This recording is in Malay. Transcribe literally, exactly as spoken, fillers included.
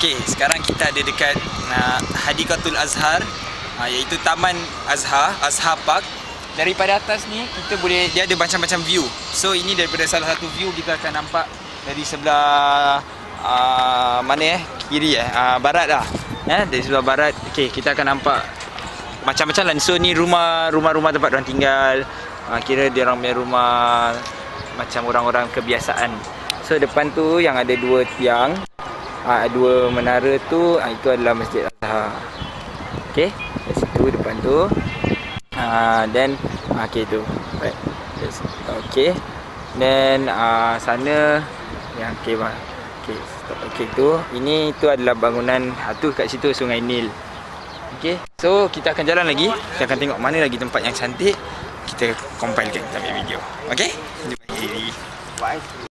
Okey, sekarang kita ada dekat uh, Hadikatul Azhar, uh, iaitu Taman Azhar, Azhar Park. Daripada atas ni kita boleh, dia ada macam-macam view. So ini daripada salah satu view kita akan nampak dari sebelah uh, mana eh? Kiri eh? Uh, barat lah. Eh, dari sebelah barat. Okey, kita akan nampak macam-macam lah. So ni rumah rumah-rumah tempat orang tinggal. Uh, kira dia orang punya rumah macam orang-orang kebiasaan. So depan tu yang ada dua tiang, uh, dua menara tu, uh, itu adalah Masjid Azhar. Okey, di situ depan tu. Uh, then uh, okey tu. Right. Yes. Okey. Then uh, sana yang okey bang. Okey, stop. Okey tu. Ini tu adalah bangunan, uh, tu kat situ Sungai Nil. Okey. So kita akan jalan lagi. Kita akan tengok mana lagi tempat yang cantik. Kita compilekan, kita ambil video. Okey? Jumpa lagi. Bye.